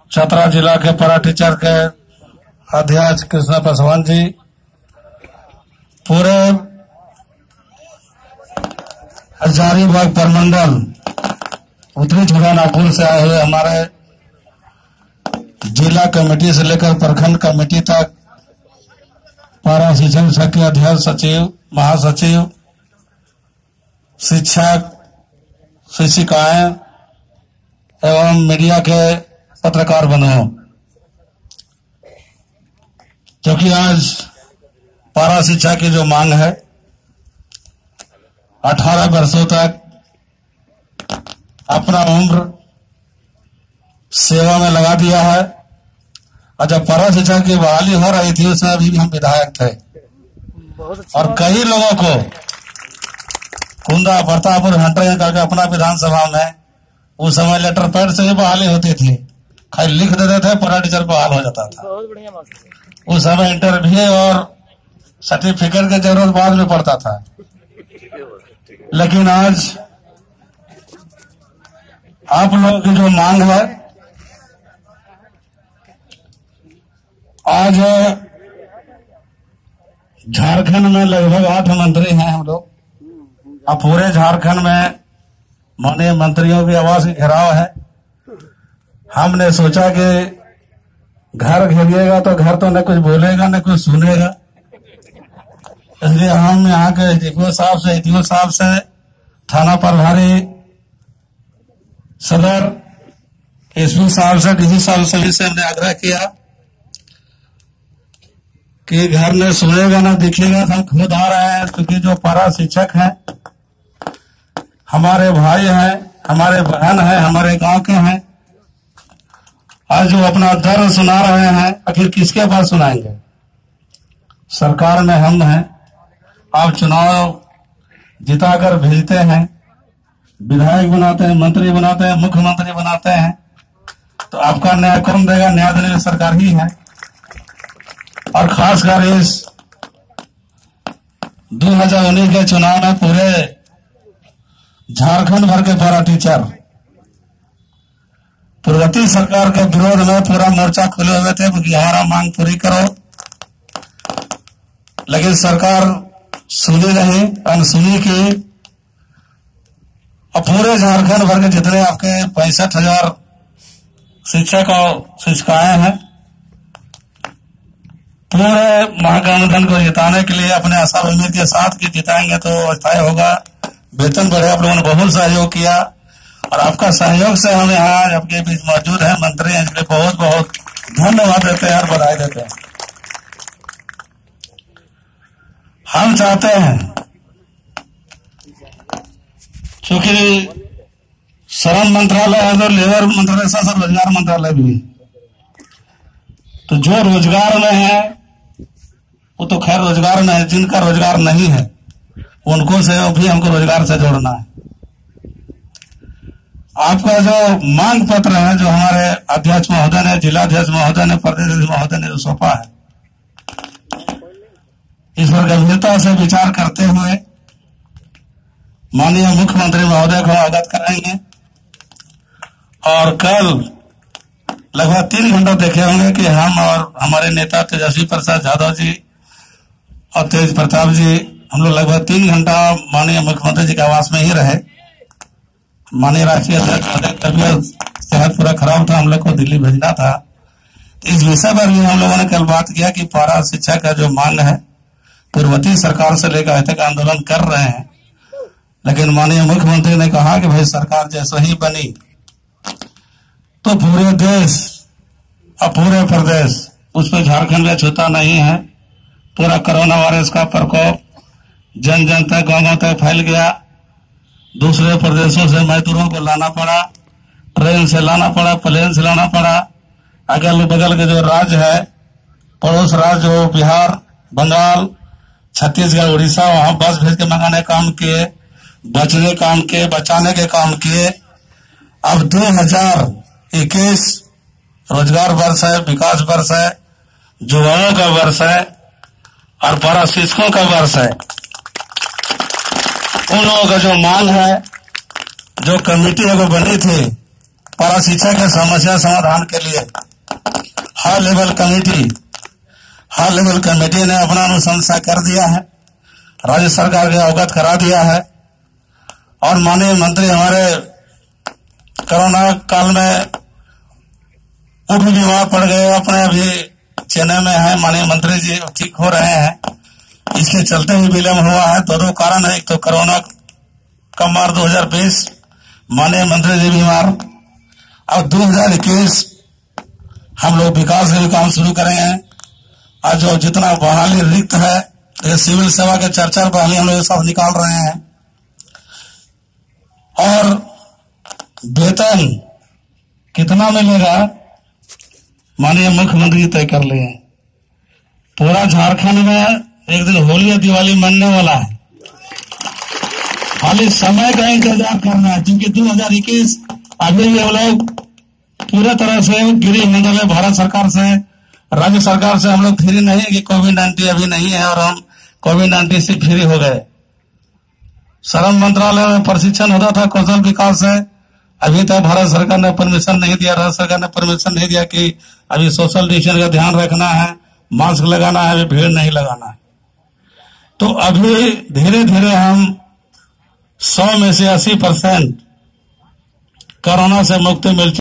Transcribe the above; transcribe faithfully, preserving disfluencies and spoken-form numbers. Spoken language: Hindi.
चतरा जिला के पैरा टीचर के अध्यक्ष कृष्णा पासवान जी, पूरे हजारीबाग प्रमंडल उत्तरी छुड़ानापुर से आए हुए हमारे जिला कमेटी से लेकर प्रखंड कमेटी तक पैरा शिक्षण संघ के अध्यक्ष, सचिव, महासचिव, शिक्षक, शिक्षिकाएं एवं मीडिया के पत्रकार बंधुओं, क्योंकि आज पैरा शिक्षा की जो मांग है, अठारह वर्षों तक अपना उम्र सेवा में लगा दिया है और जब पैरा शिक्षा की बहाली हो रही थी उसमें अभी भी हम विधायक थे और कई लोगों को कुंदा, प्रतापपुर, हंटर करके अपना विधानसभा में उस समय लेटर पैड से ही बहाली होती थी, खाली लिख देते थे, पैरा टीचर बहाल हो जाता था। उस समय इंटरव्यू और सर्टिफिकेट की जरूरत बाद में पड़ता था। लेकिन आज आप लोगों की जो मांग है, आज झारखंड में लगभग आठ मंत्री हैं हम लोग। अब पूरे झारखंड में माननीय मंत्रियों की आवाज की घेराव है। हमने सोचा कि घर घेरिएगा तो घर तो न कुछ बोलेगा न कुछ सुनेगा, इसलिए हम यहाँ के डीपीओ साहब से, एडीओ साहब से, थाना प्रभारी, सदर एसपी साहब से, डीसी साहब सभी से हमने आग्रह किया कि घर में सुनेगा ना दिखेगा तो हम खुद आ रहे हैं, क्योंकि जो पैरा शिक्षक हैं हमारे भाई हैं, हमारे बहन हैं, हमारे गांव के हैं। आज जो अपना दर्द सुना रहे हैं, आखिर किसके पास सुनाएंगे? सरकार में हम हैं, आप चुनाव जिताकर भेजते हैं, विधायक बनाते हैं, मंत्री बनाते हैं, मुख्यमंत्री बनाते हैं, तो आपका न्याय कौन देगा? न्याय देने की सरकार ही है। और खासकर इस दो हजार उन्नीस के चुनाव में पूरे झारखंड भर के पैरा टीचर प्रगति सरकार के विरोध में पूरा मोर्चा खुले हुए थे कि हमारा मांग पूरी करो, लेकिन सरकार सुनी नहीं, अनसुनी की। और पूरे झारखंड भर के जितने आपके पैंसठ हजार शिक्षक और शिक्षिकाएं हैं, पूरे महागठबंधन को जिताने के लिए अपने आशा उम्मीद के साथ कि जिताएंगे तो अस्थायी होगा, वेतन बढ़े। आप लोगों ने बहुत सहयोग किया और आपका सहयोग से हम यहाँ आज आपके बीच मौजूद हैं, मंत्री हैं, इसलिए बहुत बहुत धन्यवाद देते हैं और बधाई देते हैं। हम चाहते हैं, क्योंकि श्रम मंत्रालय है तो लेबर मंत्रालय साथ साथ रोजगार मंत्रालय भी है, तो जो रोजगार में है वो तो खैर रोजगार में है, जिनका रोजगार नहीं है उनको से भी हमको रोजगार से जोड़ना है। आपका जो मांग पत्र है, जो हमारे अध्यक्ष महोदय ने, जिलाध्यक्ष महोदय ने, प्रदेश महोदय ने जो सौंपा है, इस पर गंभीरता से विचार करते हुए माननीय मुख्यमंत्री महोदय को अवगत कराएंगे। और कल लगभग तीन घंटा देखे होंगे कि हम और हमारे नेता तेजस्वी प्रसाद यादव जी और तेज प्रताप जी, हम लोग लगभग तीन घंटा माननीय मुख्यमंत्री जी के आवास में ही रहे। माननीय राष्ट्रीय अध्यक्ष तबियत सेहत पूरा खराब था, हम लोग को दिल्ली भेजना था। इस विषय पर भी हम लोगों ने कल बात किया कि पैरा शिक्षा का जो मांग है पूर्ववर्ती सरकार से लेकर आज तक आंदोलन कर रहे हैं, लेकिन माननीय मुख्यमंत्री ने कहा कि भाई सरकार जैसे ही बनी तो पूरे देश और पूरे प्रदेश, उस पर झारखंड में छूता नहीं है। पूरा कोरोना वायरस का प्रकोप जन जन तक, गांव गांव तक फैल गया। दूसरे प्रदेशों से मजदूरों को लाना पड़ा, ट्रेन से लाना पड़ा, प्लेन से लाना पड़ा। अगल बगल के जो राज्य है, पड़ोस राज्य हो, बिहार, बंगाल, छत्तीसगढ़, उड़ीसा, वहां बस भेज के मंगाने काम किए, बचने काम किए, बचाने के काम किए। अब दो हजार इक्कीस रोजगार वर्ष है, विकास वर्ष है, युवाओं का वर्ष है और पैरा शिक्षकों का वर्ष है। उन लोगों का जो मांग है, जो कमेटी है वो बनी थी, शिक्षा के समस्या समाधान के लिए high level committee high level committee ने अपना अनुशंसा कर दिया है, राज्य सरकार के अवगत करा दिया है। और माननीय मंत्री हमारे कोरोना काल में उठ बीमार पड़ गए, अपने अभी चेन्नई में है, माननीय मंत्री जी ठीक हो रहे हैं। इसके चलते भी विलम्ब हुआ है। दो दो कारण है, एक तो कोरोना का मार दो हजार बीस, माननीय मंत्री जी बीमार, अब दो हजार इक्कीस हम लोग विकास के भी काम शुरू करेंगे। आज जो जितना बहाली रिक्त है, तो सिविल सेवा के चार चार बहाली हम लोग सब निकाल रहे हैं। और वेतन कितना मिलेगा माननीय मुख्यमंत्री तय कर लिए। पूरा झारखंड में एक दिन होली या दिवाली मनने वाला है, खाली समय का इंतजार करना है, क्योंकि दो हजार इक्कीस अभी भी हम लोग पूरे तरह से गृह मंडल है, भारत सरकार से, राज्य सरकार से हम लोग फ्री नहीं कि कोविड नाइन्टीन अभी नहीं है और हम कोविड नाइन्टीन से फ्री हो गए। श्रम मंत्रालय में प्रशिक्षण होता था कौशल विकास से, अभी तक भारत सरकार ने परमिशन नहीं दिया, राज्य सरकार ने परमिशन नहीं दिया कि अभी सोशल डिस्टेंस का ध्यान रखना है, मास्क लगाना है, अभी भीड़ नहीं लगाना है। तो अभी धीरे धीरे हम सौ में से अस्सी परसेंट कोरोना से मुक्ति मिल